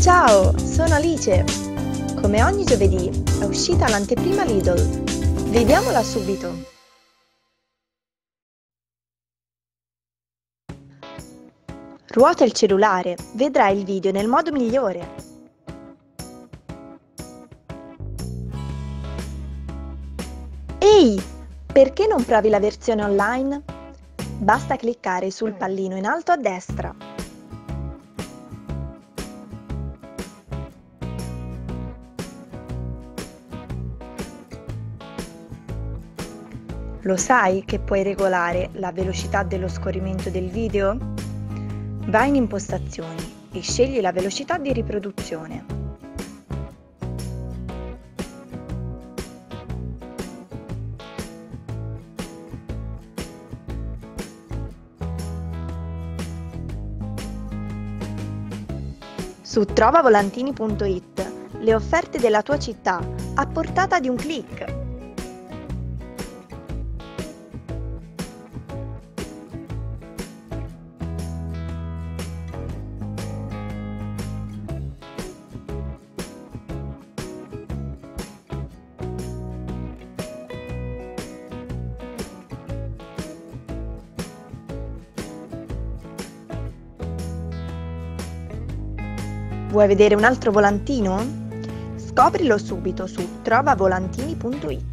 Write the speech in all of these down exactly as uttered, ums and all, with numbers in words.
Ciao, sono Alice. Come ogni giovedì è uscita l'anteprima Lidl. Vediamola subito. Ruota il cellulare, vedrai il video nel modo migliore. Ehi, perché non provi la versione online? Basta cliccare sul pallino in alto a destra. Lo sai che puoi regolare la velocità dello scorrimento del video? Vai in impostazioni e scegli la velocità di riproduzione. Su trova volantini punto it le offerte della tua città a portata di un clic. Vuoi vedere un altro volantino? Scoprilo subito su trova volantini punto it.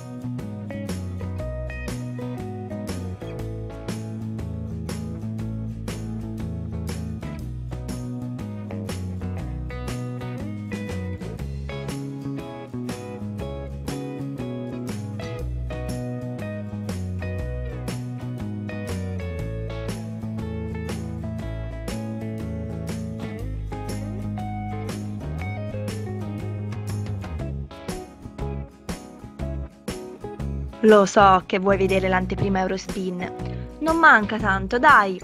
Lo so che vuoi vedere l'anteprima Eurospin. Non manca tanto, dai!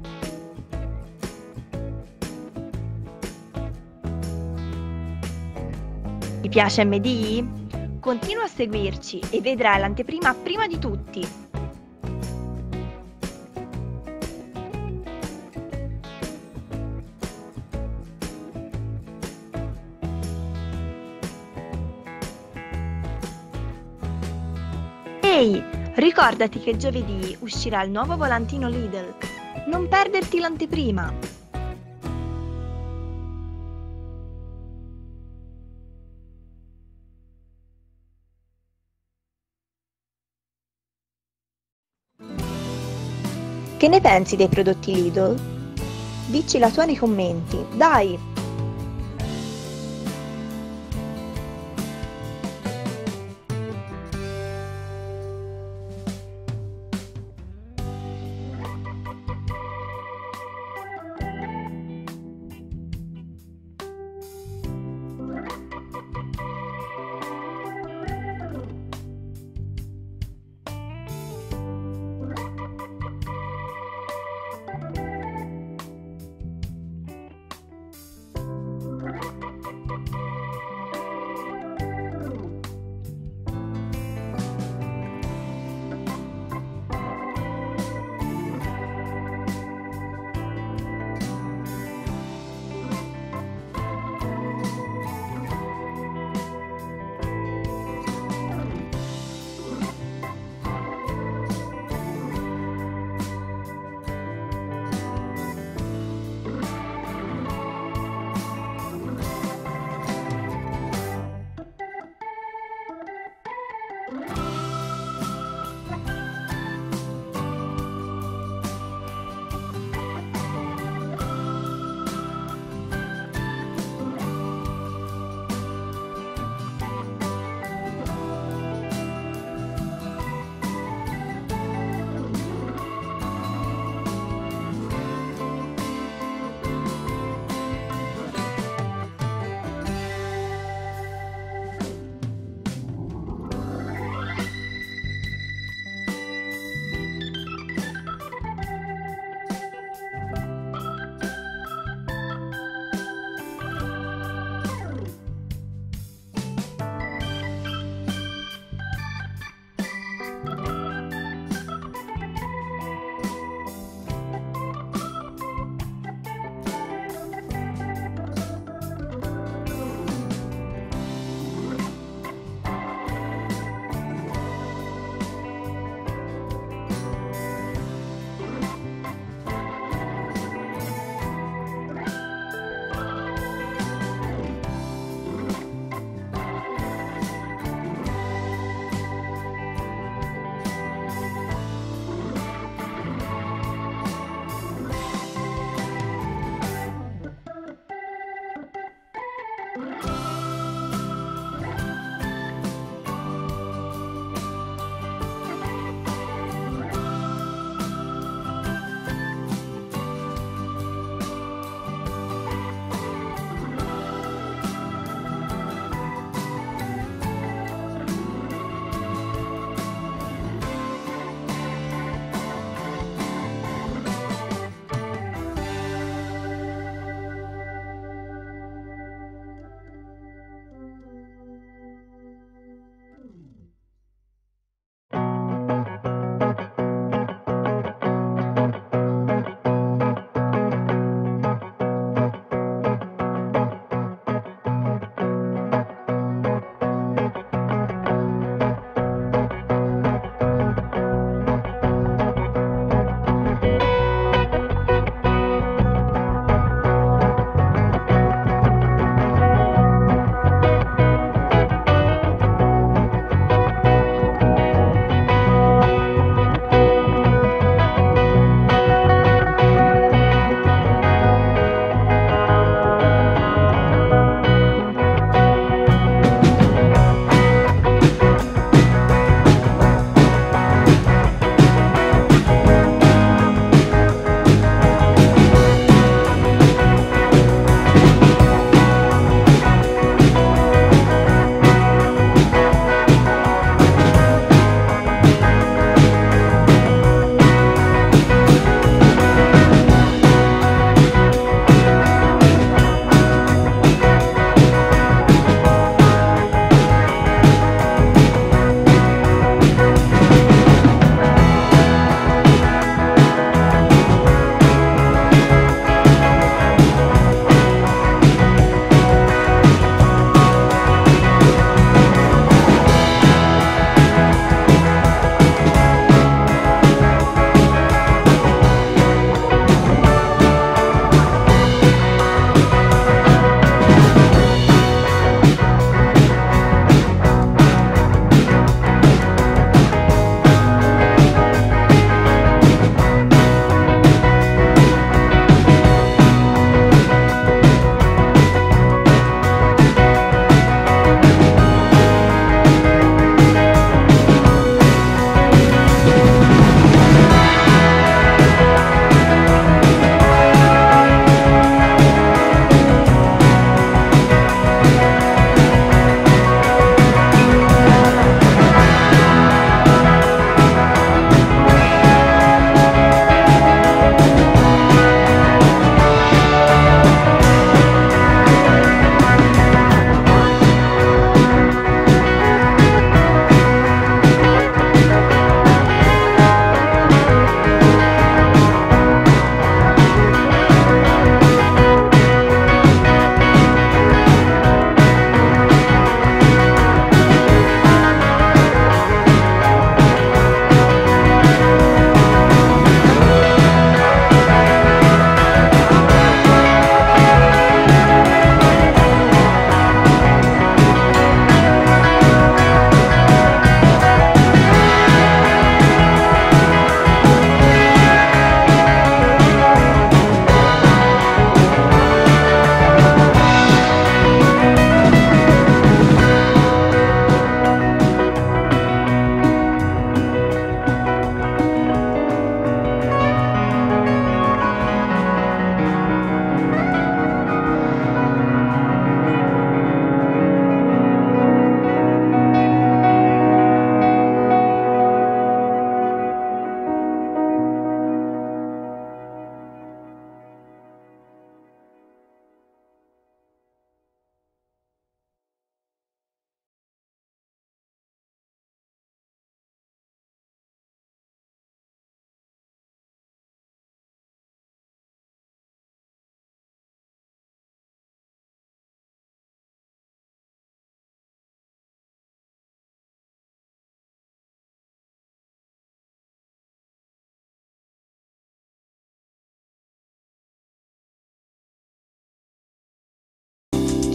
Ti piace M D? Continua a seguirci e vedrai l'anteprima prima di tutti! Ehi, ricordati che giovedì uscirà il nuovo volantino Lidl. Non perderti l'anteprima! Che ne pensi dei prodotti Lidl? Dici la tua nei commenti, dai!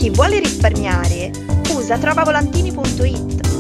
Chi vuole risparmiare usa trovavolantini punto it.